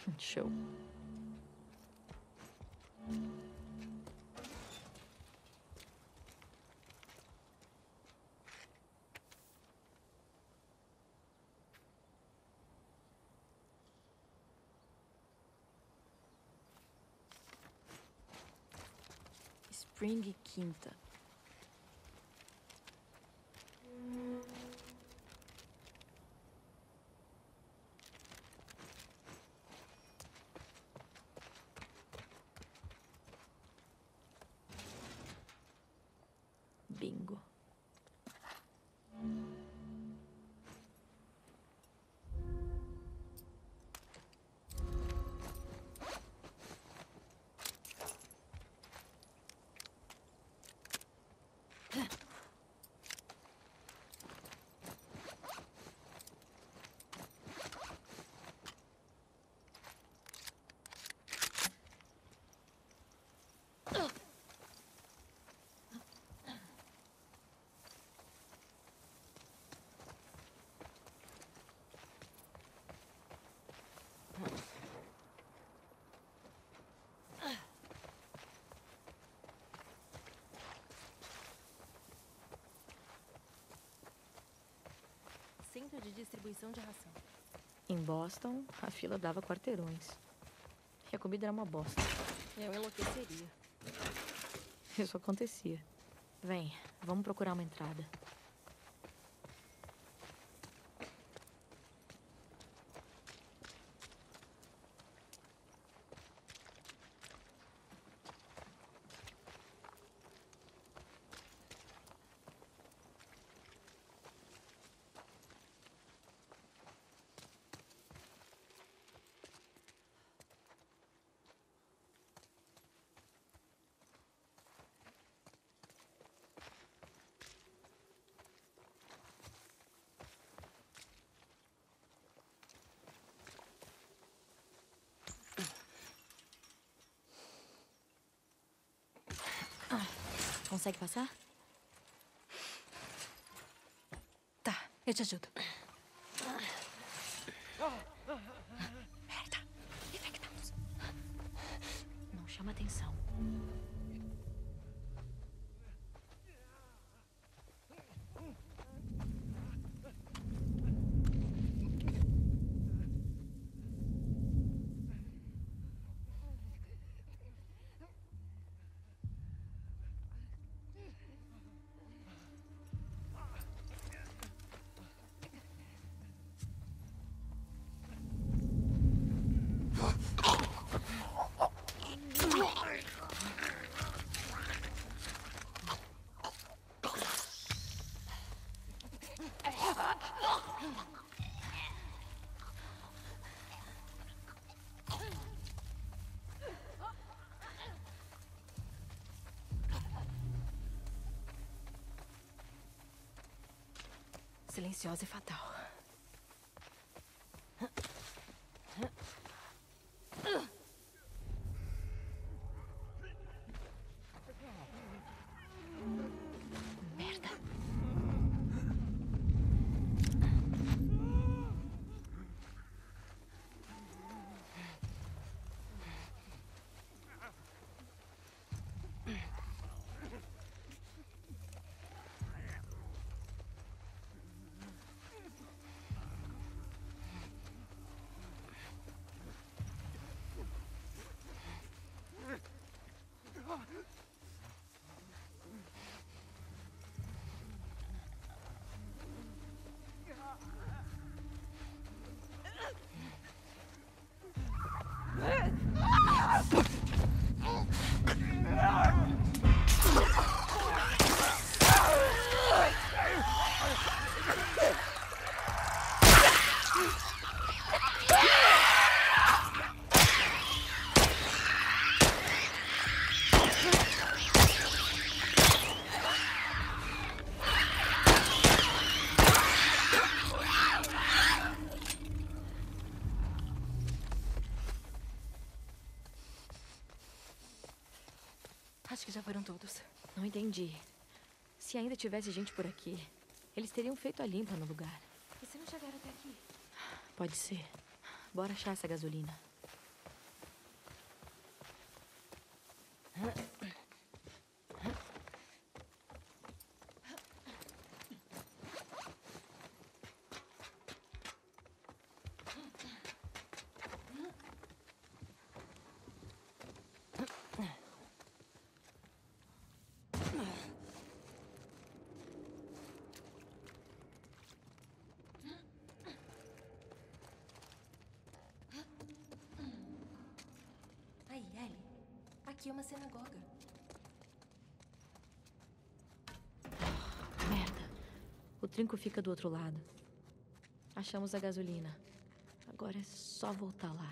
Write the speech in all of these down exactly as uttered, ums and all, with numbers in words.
Show. Spring Quinta. Bingo. Centro de distribuição de ração. Em Boston, a fila dava quarteirões. E a comida era uma bosta. Eu enlouqueceria. Isso acontecia. Vem, vamos procurar uma entrada. Consegue passar? Tá, eu te ajudo. Merda, infectados. Não chama atenção. Silenciosa e fatal. Merda. Acho que já foram todos. Não entendi. Se ainda tivesse gente por aqui, eles teriam feito a limpa no lugar. E se não chegaram até aqui? Pode ser. Bora achar essa gasolina. Aí, Ellie. Aqui é uma sinagoga. Merda. O trinco fica do outro lado. Achamos a gasolina. Agora é só voltar lá.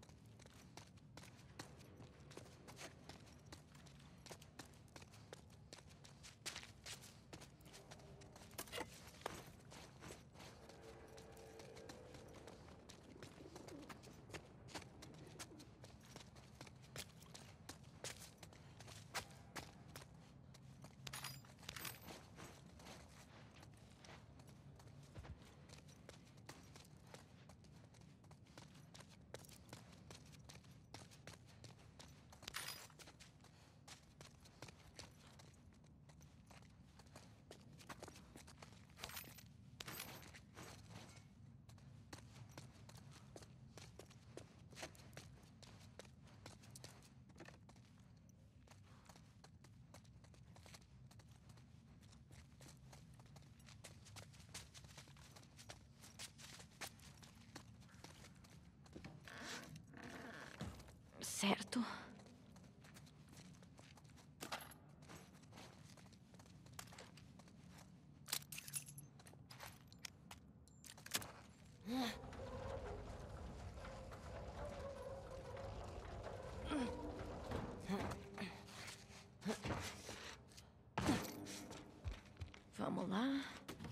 Certo. Vamos lá.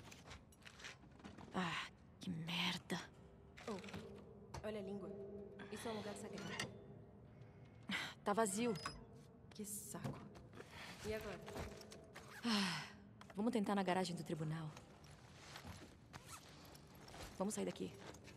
Ah, que merda. Oh, olha a língua. Isso é um lugar sagrado. Tá vazio. Que saco. E agora? Ah, vamos tentar na garagem do tribunal. Vamos sair daqui.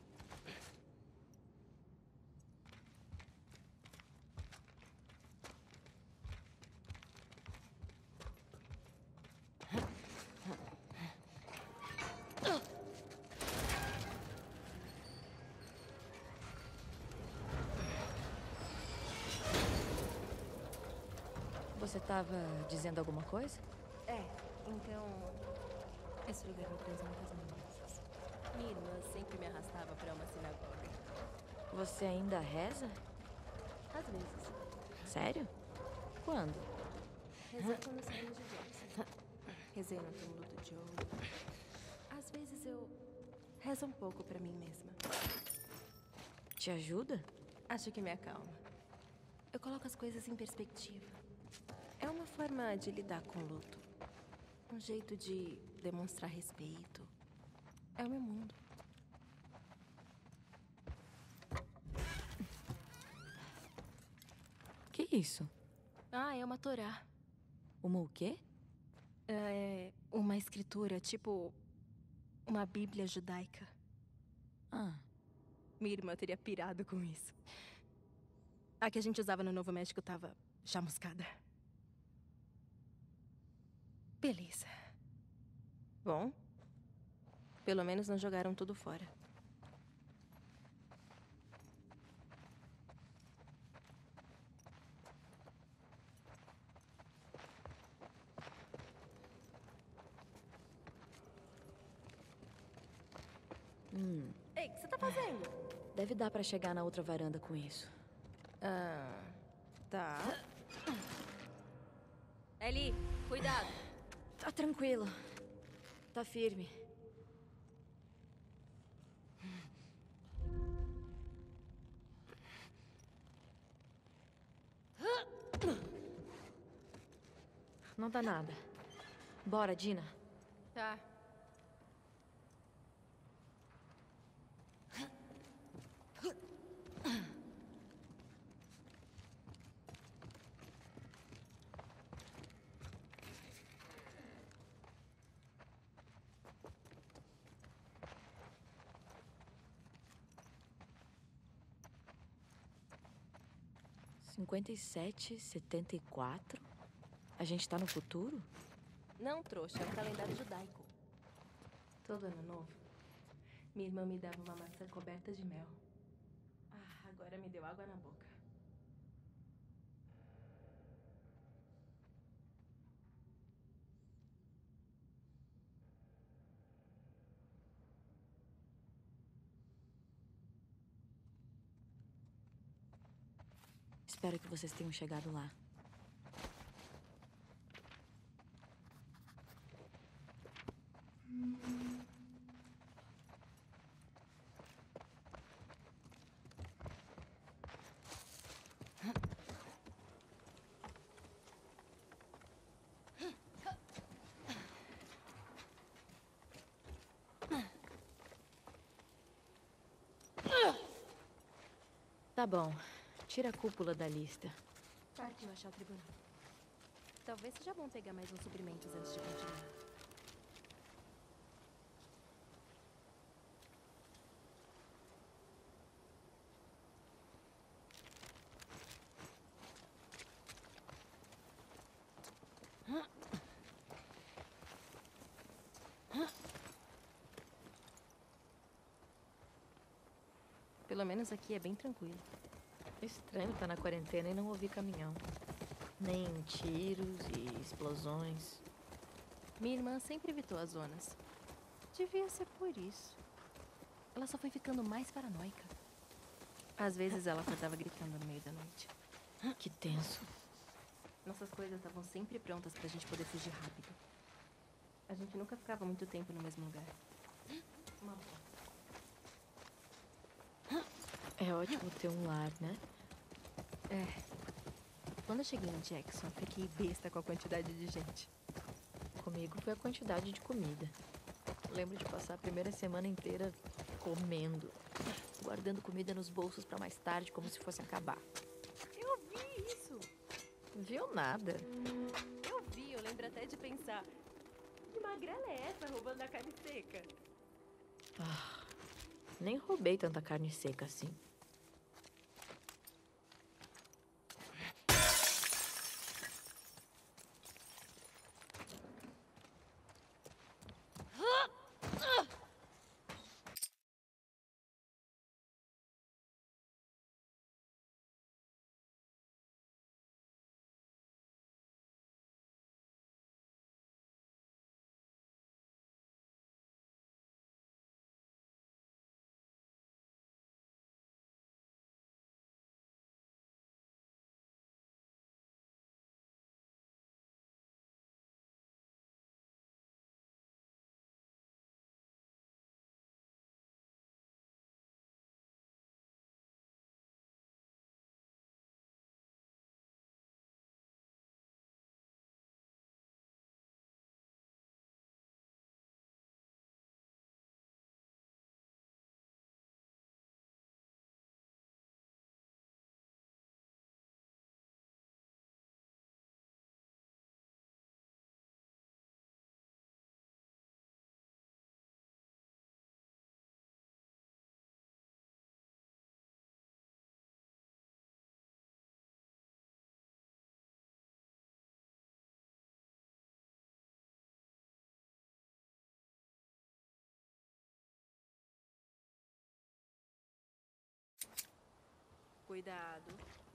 Você tava dizendo alguma coisa? É, então... Esse lugar me traz muitas lembranças. Minha irmã sempre me arrastava pra uma sinagoga. Você ainda reza? Às vezes. Sério? Quando? Rezei quando saímos de Jackson. Rezei no túmulo do Joe. Às vezes eu rezo um pouco pra mim mesma. Te ajuda? Acho que me acalma. Eu coloco as coisas em perspectiva. É uma forma de lidar com o luto. Um jeito de demonstrar respeito. É o meu mundo. Que isso? Ah, é uma Torá. Uma o quê? É uma escritura, tipo... uma Bíblia judaica. Ah, Minha irmã teria pirado com isso. A que a gente usava no Novo México tava chamuscada. Beleza. Bom, pelo menos não jogaram tudo fora. hum. Ei, o que você tá fazendo? Deve dar pra chegar na outra varanda com isso. Ah, tá. Ellie, cuidado. Tá tranquilo. Tá firme. Não dá nada. Bora, Dina. Tá. cinquenta e sete, setenta e quatro? A gente tá no futuro? Não, trouxa, é um calendário judaico. Todo ano novo, minha irmã me dava uma maçã coberta de mel. Ah, agora me deu água na boca. Espero que vocês tenham chegado lá. Tá bom. Tira a cúpula da lista. Partiu achar o tribunal. Talvez seja bom pegar mais uns suprimentos antes de continuar. Pelo menos aqui é bem tranquilo. Estranho estar na quarentena e não ouvir caminhão. Nem tiros e explosões. Minha irmã sempre evitou as zonas. Devia ser por isso. Ela só foi ficando mais paranoica. Às vezes ela acordava gritando no meio da noite. Que tenso. Nossas coisas estavam sempre prontas pra gente poder fugir rápido. A gente nunca ficava muito tempo no mesmo lugar. Uma boa. É ótimo ter um lar, né? É. Quando eu cheguei em Jackson, fiquei besta com a quantidade de gente. Comigo foi a quantidade de comida. Lembro de passar a primeira semana inteira comendo, guardando comida nos bolsos pra mais tarde, como se fosse acabar. Eu vi isso! Viu nada? Eu vi, eu lembro até de pensar: que magrela é essa roubando a carne seca? Ah, nem roubei tanta carne seca assim. Cuidado.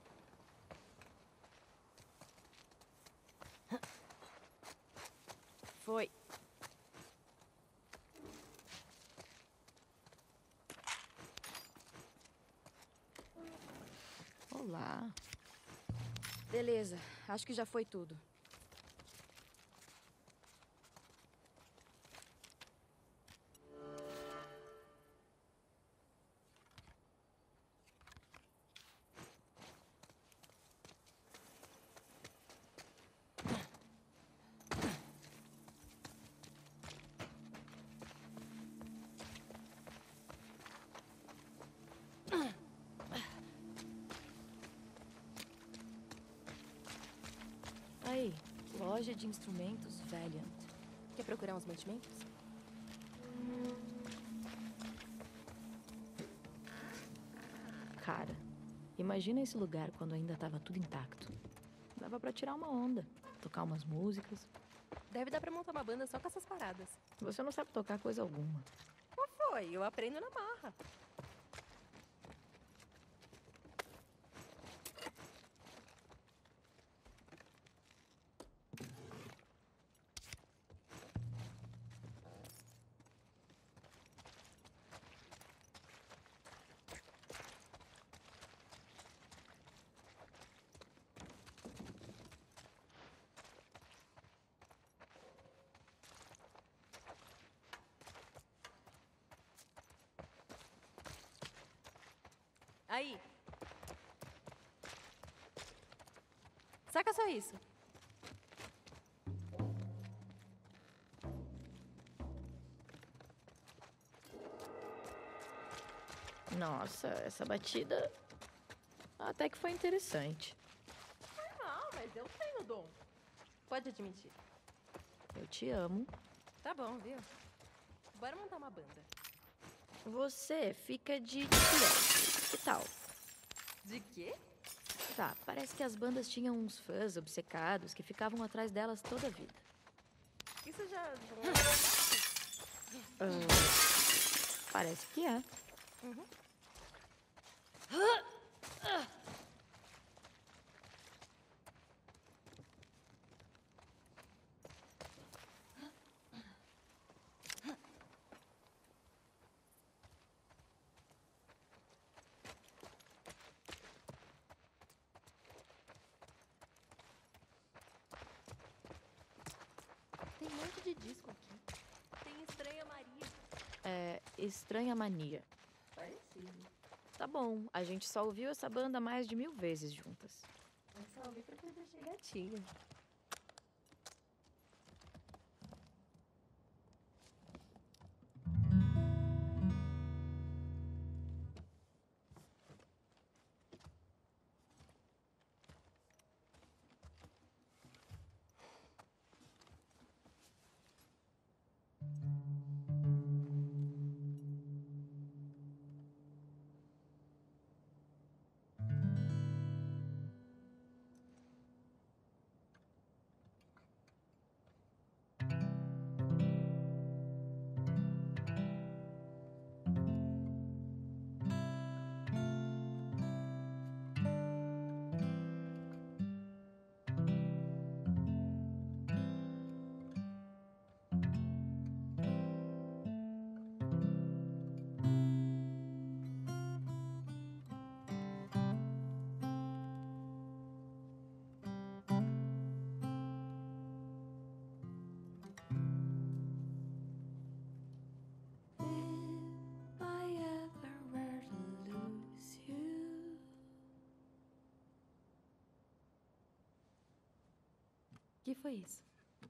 Foi. Olá. Beleza, acho que já foi tudo. Aí, loja de instrumentos Valiant. Quer procurar uns mantimentos? Cara, Imagina esse lugar quando ainda estava tudo intacto. Dava pra tirar uma onda, tocar umas músicas. Deve dar pra montar uma banda só com essas paradas. Você não sabe tocar coisa alguma. Qual foi? Eu aprendo na marra. Aí. Saca só isso. Nossa, essa batida até que foi interessante. Não, mas eu tenho dom. Pode admitir. Eu te amo. Tá bom, viu? Bora montar uma banda. Você fica de piano. Que tal? De quê? Tá, parece que as bandas tinham uns fãs obcecados que ficavam atrás delas toda a vida. Isso já... Ah, parece que é. Uhum. Tem um monte de disco aqui. Tem Estranha Maria. É Estranha Mania. Parecido. Tá bom, a gente só ouviu essa banda mais de mil vezes juntas. Eu só ouvi porque eu deixei gatinho. O que foi isso?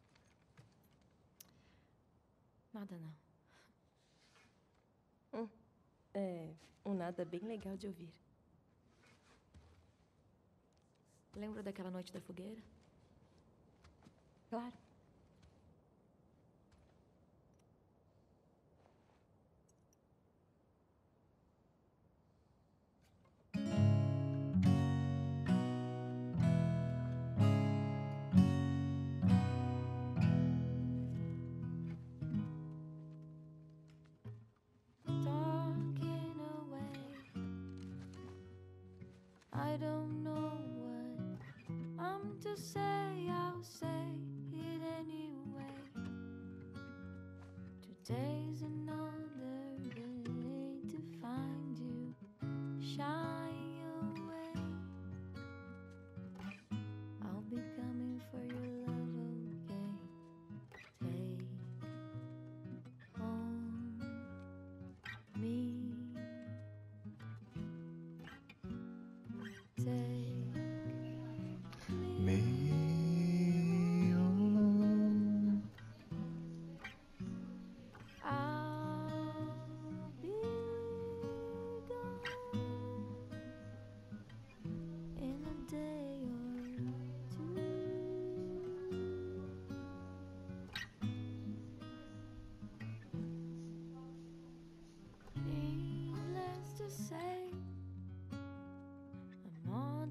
Nada não. Hum, é um nada bem legal de ouvir. Lembra daquela noite da fogueira? Claro. Talking away. I don't know what I'm to say. I'll say it anyway. Today's another day to find you shying away. I'll be coming for your love, okay? Take home me. Take Me alone. I'll be gone in a day or two. Needless to say,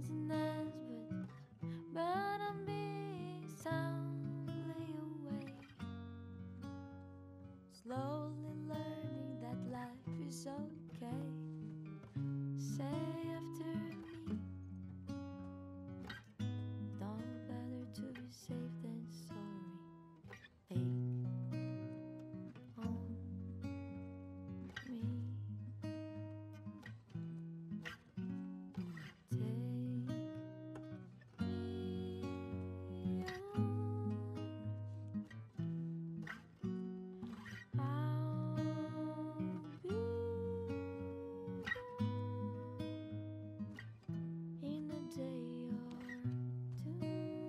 emptiness, but, but I'm being soundly awake. Slowly learning that life is okay. Say after me, don't better to be safe than sorry. Take on me. Take me on. I'll be in a day or two.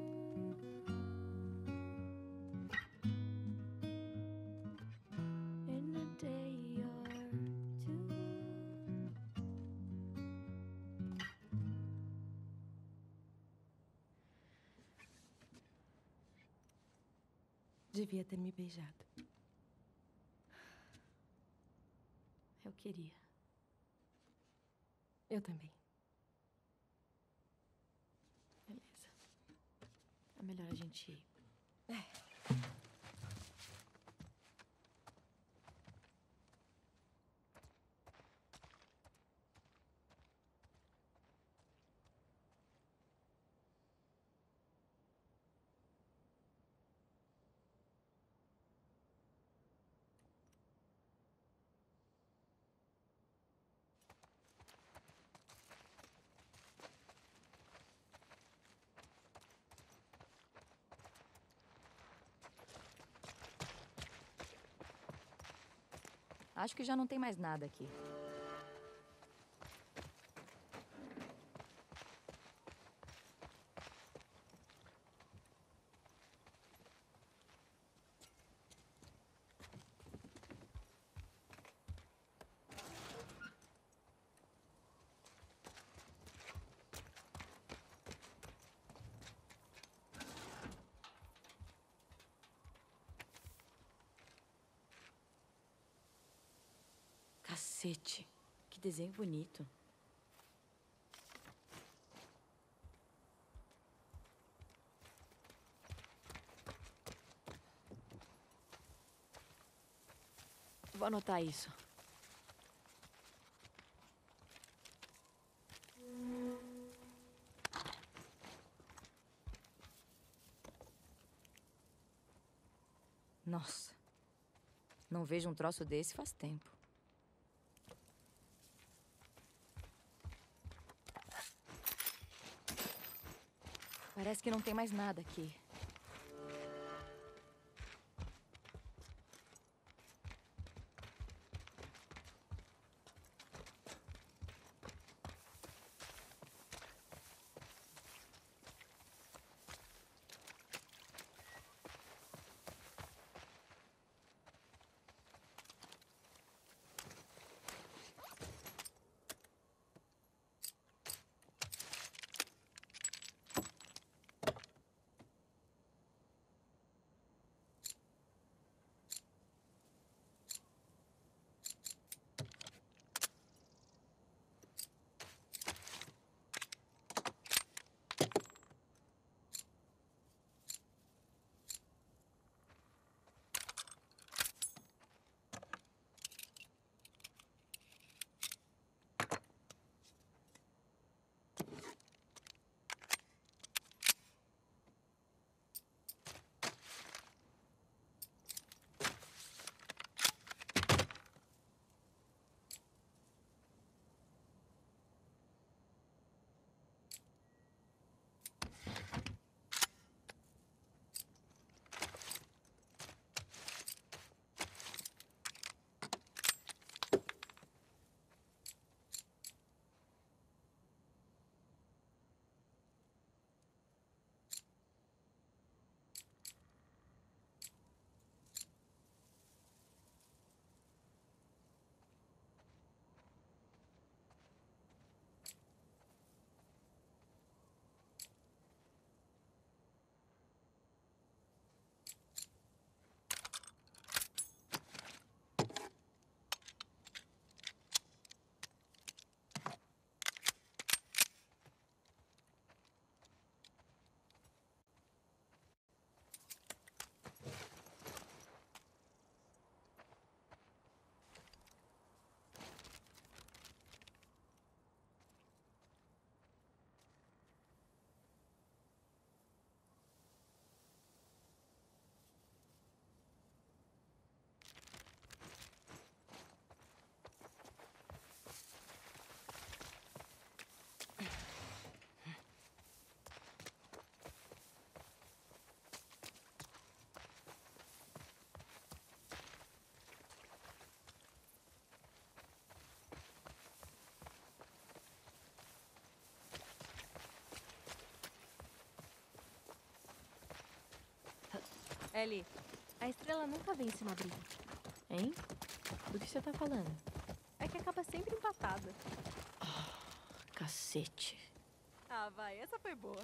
In a day or two. Devia ter me beijado. Eu queria. Eu também. Beleza. É melhor a gente ir. Acho que já não tem mais nada aqui. Cacete, que desenho bonito. Vou anotar isso. Nossa. Não vejo um troço desse faz tempo. Parece que não tem mais nada aqui. Ellie, a estrela nunca vence uma briga. Hein? Do que você tá falando? É que acaba sempre empatada. Cacete. Ah, vai, essa foi boa.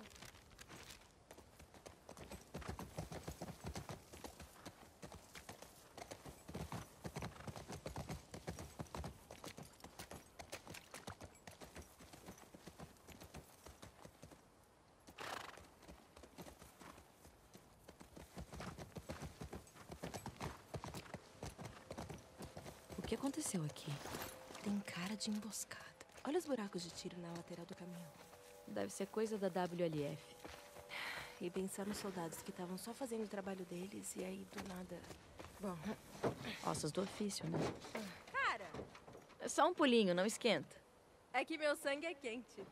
O que aconteceu aqui? Tem cara de emboscada. Olha os buracos de tiro na lateral do caminhão. Deve ser coisa da W L F. E pensar nos soldados que estavam só fazendo o trabalho deles e aí do nada. Bom. Ossos do ofício, né? Cara, É só um pulinho, não esquenta. é que meu sangue é quente.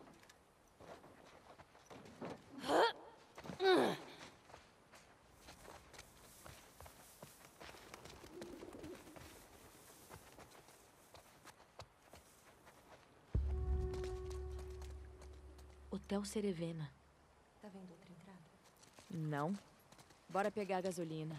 Hotel Cerevena. Tá vendo outra entrada? Não. Bora pegar a gasolina.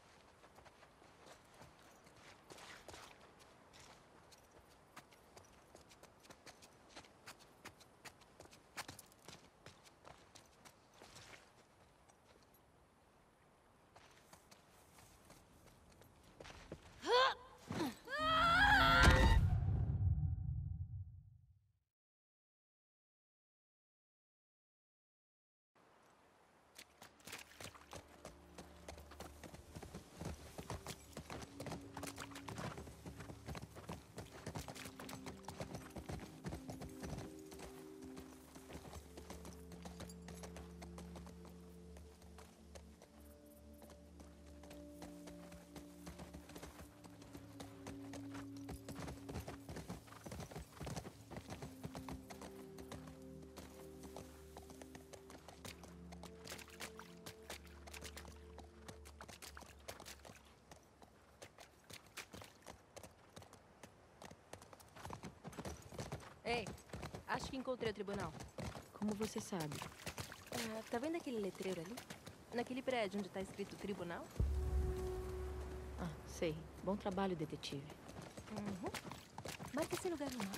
Ei, acho que encontrei o tribunal. Como você sabe? Ah, tá vendo aquele letreiro ali? Naquele prédio onde tá escrito tribunal? Ah, sei. Bom trabalho, detetive. Uhum. Marca esse lugar no mapa.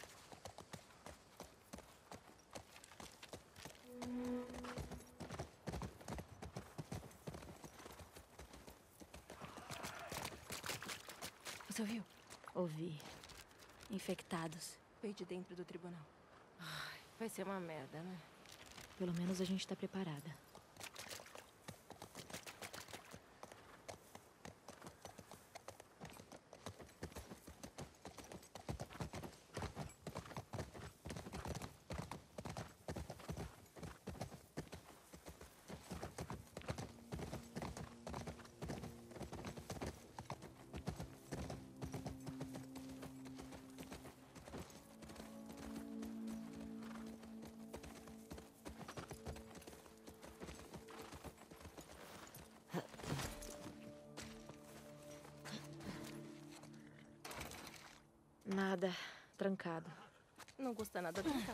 Você ouviu? Ouvi. Infectados. Veio de dentro do tribunal. Ai, vai ser uma merda, né? Pelo menos a gente tá preparada. Nada. Trancado. Não custa nada brincar.